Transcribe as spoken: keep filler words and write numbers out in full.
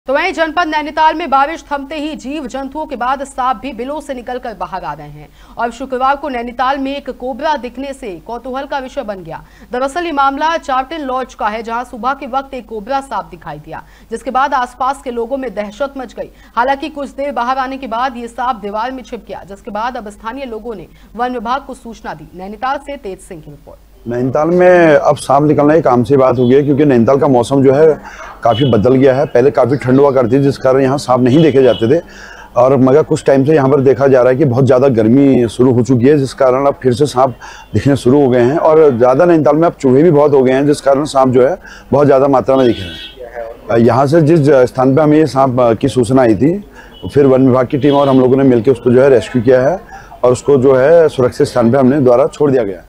तो वहीं जनपद नैनीताल में बारिश थमते ही जीव जंतुओं के बाद सांप भी बिलों से निकलकर बाहर आ गए हैं और शुक्रवार को नैनीताल में एक कोबरा दिखने से कौतूहल का विषय बन गया। दरअसल ये मामला चार्टिन लॉज का है, जहां सुबह के वक्त एक कोबरा सांप दिखाई दिया, जिसके बाद आसपास के लोगों में दहशत मच गई। हालांकि कुछ देर बाहर आने के बाद ये सांप दीवार में छिप गया, जिसके बाद अब स्थानीय लोगों ने वन विभाग को सूचना दी। नैनीताल से तेज सिंह की रिपोर्ट। नैनीताल में अब सांप निकलना एक आम सी बात हो गई है, क्योंकि नैनीताल का मौसम जो है काफ़ी बदल गया है। पहले काफ़ी ठंड हुआ करती थी, जिस कारण यहाँ सांप नहीं देखे जाते थे, और मगर कुछ टाइम से यहाँ पर देखा जा रहा है कि बहुत ज़्यादा गर्मी शुरू हो चुकी है, जिस कारण अब फिर से सांप दिखने शुरू हो गए हैं। और ज़्यादा नैनीताल में अब चूहे भी बहुत हो गए हैं, जिस कारण सांप जो है बहुत ज़्यादा मात्रा में दिख रहे हैं। यहाँ से जिस स्थान पर हमें ये सांप की सूचना आई थी, फिर वन विभाग की टीम और हम लोगों ने मिलकर उसको जो है रेस्क्यू किया है और उसको जो है सुरक्षित स्थान पर हमने द्वारा छोड़ दिया गया।